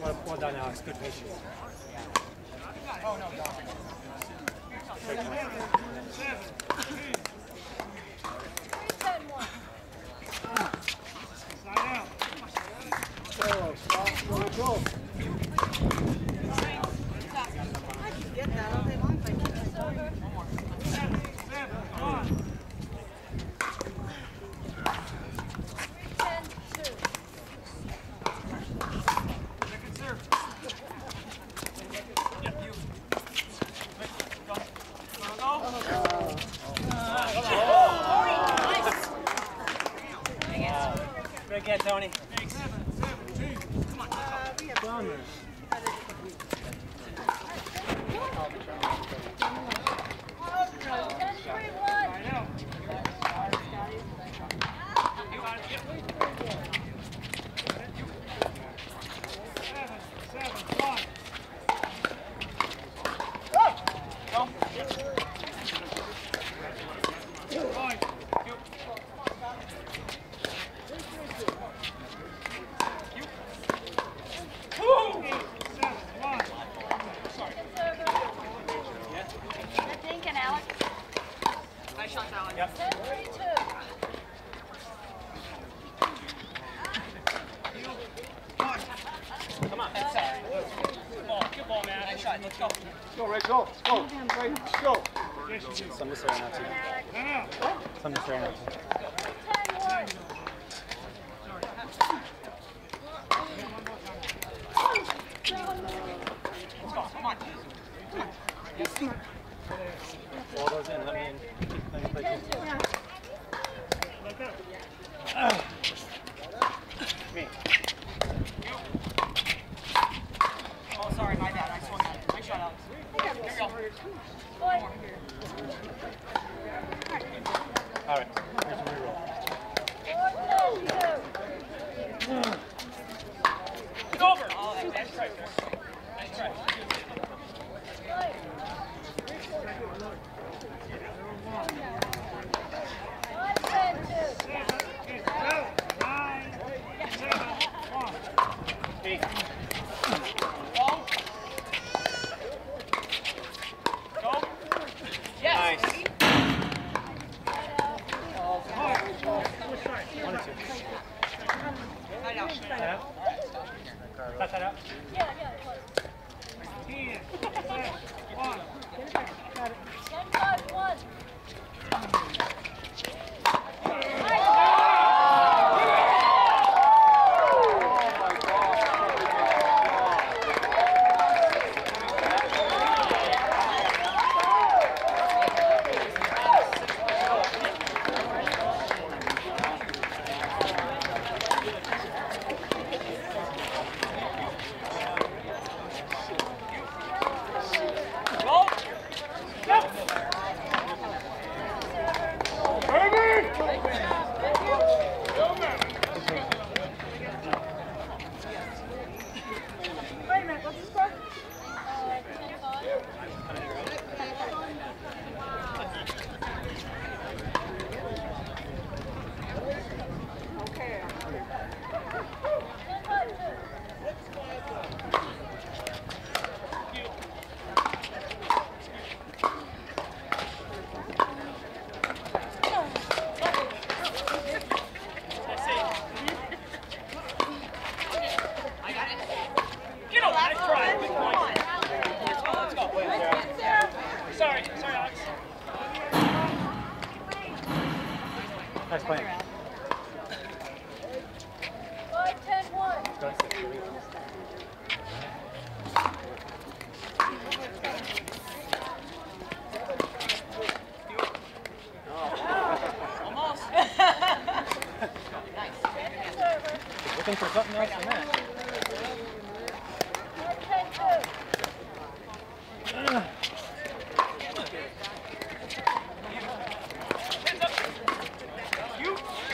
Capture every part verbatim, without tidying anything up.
Well, well done, Alex. Good patience. Oh, no, no. Go, stop, go, go. I can get that all day long if I keep this over. Seven, seven, on. Ten, two. Second serve. Yeah, you. Go. Go, go. Good again, Tony. Seven, seven, two. Come on. Uh, we have Done. ten, three, one. I know. You got it. Yep. Seven, seven, one. Go. Five, two. Two. Eight, seven, one. Sorry. Good thinking, Alex. Nice shot, Alex. Yep. ten, three, two. One. Come on. Good ball, good ball, man. Nice shot. Let's go. Go, Ray, go, let's go. Ray, let's go. Yes, you do. Some mistakes not to. No, no. Some mistakes not to. ten, one. Let's go. Come on. All those in. Let me in. Let me play. ten, two. Like that. Me. Oh, sorry, my bad. I swung at it. Nice shot, Alex. Here we go. Boy. All right. Here's a reroll. Four, ten, two. It's over. Oh, that, that's right there. Nice try. Five, ten, two. Seven, eight, seven, nine, seven, one. Eight. Go. Go. Yes. Nice. One or two. Side out. Side out. Cut that out. Yeah, yeah, it was. Ten, seven, one. ten, five, one. Go. Go. Wait a minute, what's the score? Uh, ten, five. Okay. ten, five, two. I got it. Get over. Nice try. Good point. Let's go. Let's go. Sorry. Sorry, Alex. Nice playing. Five, ten, one. Go to six. Almost. Looking for something else than that. Five, ten, two. Hands up. You.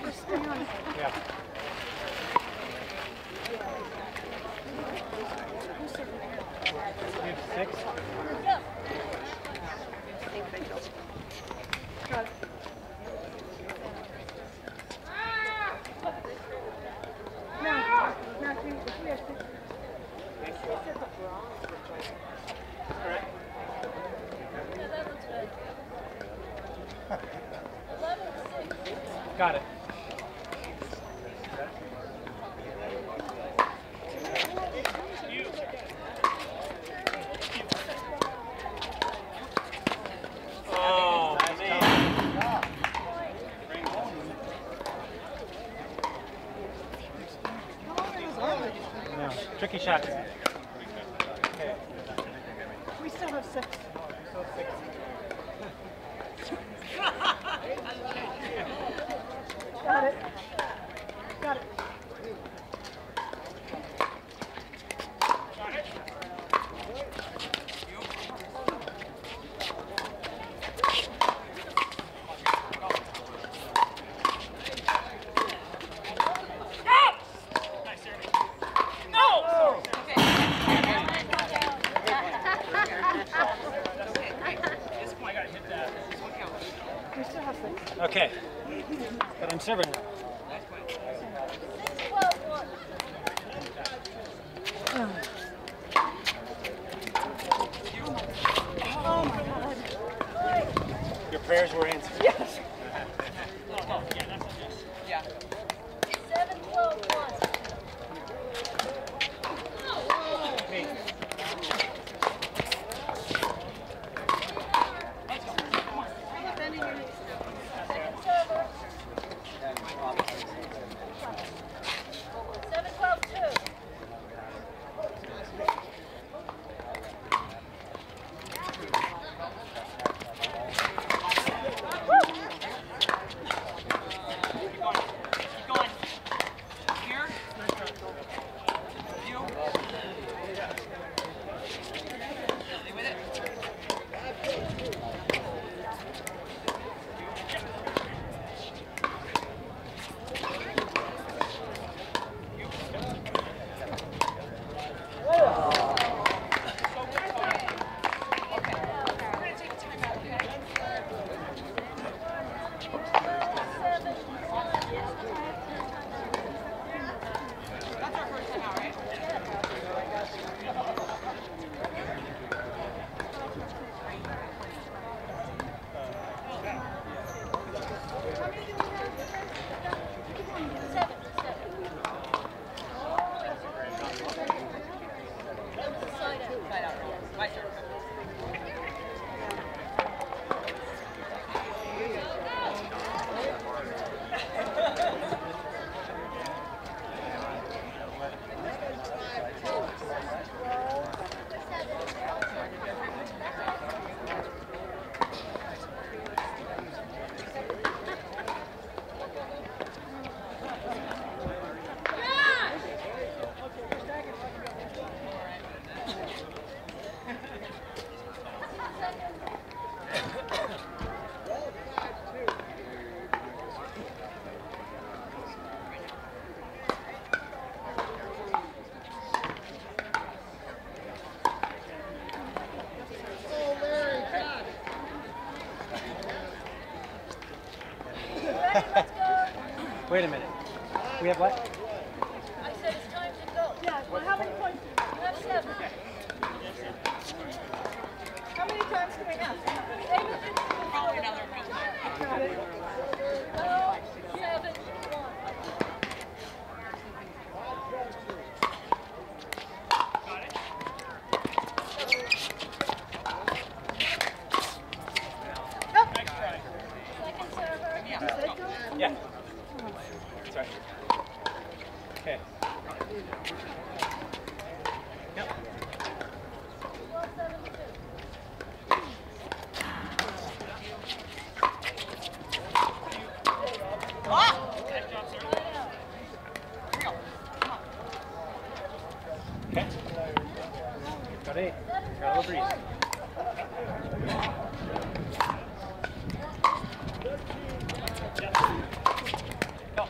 Yeah. You have six? Got it. Now, now, three, three, three. Got it. Oh, man. No. Tricky shot. Okay. We still have six. Got it. Got it. We still have six. Okay. But I'm serving. Oh my God. Your prayers were answered. Yes. Seven, twelve, one. Seven, twelve, two. Wait a minute. We have what? I said it's time to go. Yeah, well, how many points? You have seven. How many times can we have? Probably another Got it. twelve, seven, one. Second server. Yeah. That's right. Okay. Yep. twelve, seven, two. Okay. Got eight. Got a little breeze. Go.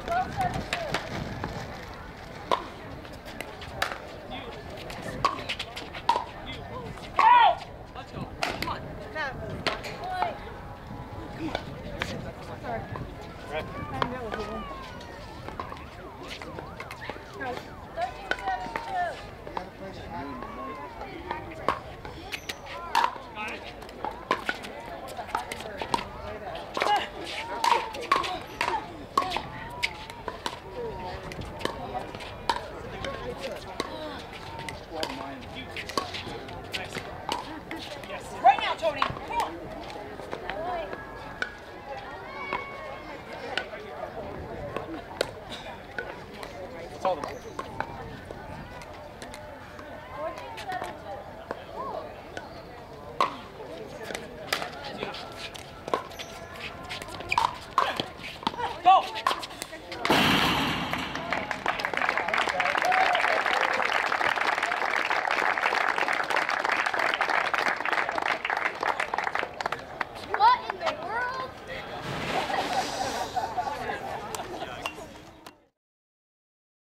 twelve seven two. Out! Let's go. Come on. Point. Right. thirteen seven two. Got it. Nice. Yes. Right now, Tony. Come on. Point. Hold them.